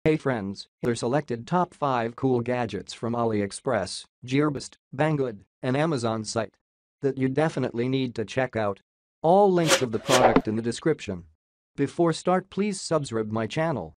Hey friends, here are selected top 5 cool gadgets from AliExpress, Gearbest, Banggood, and Amazon site that you definitely need to check out. All links of the product in the description. Before start, please subscribe my channel